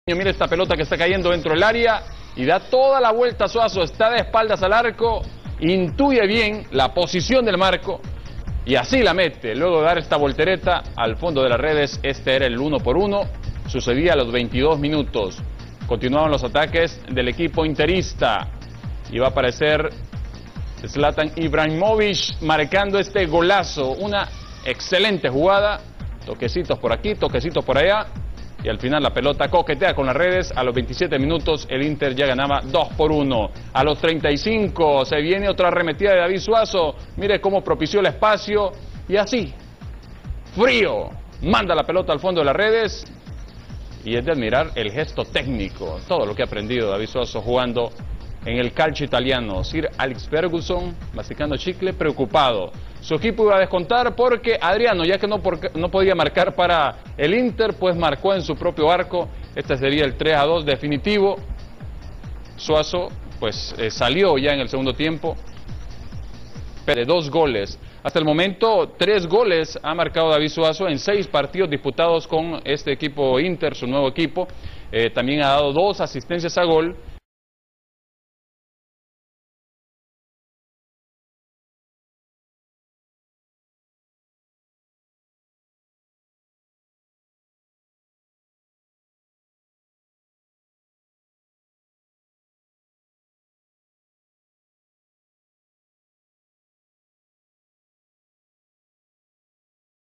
Mira esta pelota que está cayendo dentro del área y da toda la vuelta. Suazo está de espaldas al arco, intuye bien la posición del marco y así la mete. Luego de dar esta voltereta al fondo de las redes, este era el 1-1. Sucedía a los 22 minutos. Continuaban los ataques del equipo interista. Y va a aparecer Zlatan Ibrahimovic marcando este golazo. Una excelente jugada. Toquecitos por aquí, toquecitos por allá. Y al final la pelota coquetea con las redes. A los 27 minutos el Inter ya ganaba 2-1. A los 35 se viene otra arremetida de David Suazo. Mire cómo propició el espacio. Y así, frío, manda la pelota al fondo de las redes. Y es de admirar el gesto técnico. Todo lo que ha aprendido David Suazo jugando en el calcio italiano. Sir Alex Ferguson, masticando chicle, preocupado. Su equipo iba a descontar porque Adriano, ya que no podía marcar para el Inter, pues marcó en su propio arco. Este sería el 3-2 definitivo. Suazo, pues salió ya en el segundo tiempo de 2 goles. Hasta el momento, 3 goles ha marcado David Suazo en 6 partidos disputados con este equipo Inter, su nuevo equipo. También ha dado 2 asistencias a gol.